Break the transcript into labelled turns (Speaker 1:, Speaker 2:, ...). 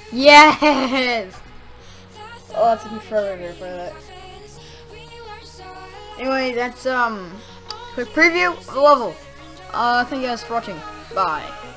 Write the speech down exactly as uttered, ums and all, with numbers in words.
Speaker 1: Yes! Oh, that took me forever for that. Anyway, that's um quick preview of the level. Uh, thank you guys for watching. Bye.